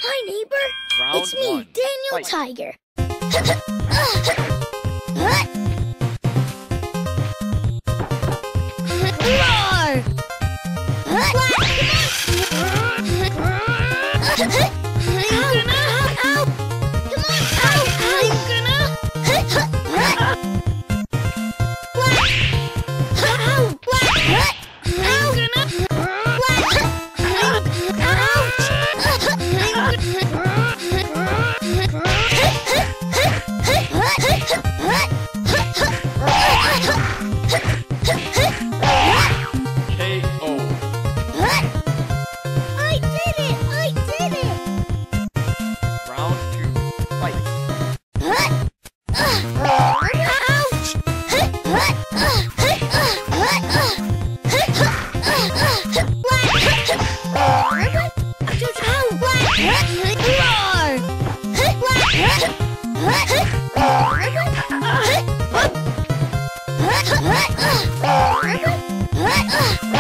Hi, neighbor. Round It's me, one. Daniel Fight. Tiger. Roar! KO. I did it! I did it! Round two. Fight. Roar!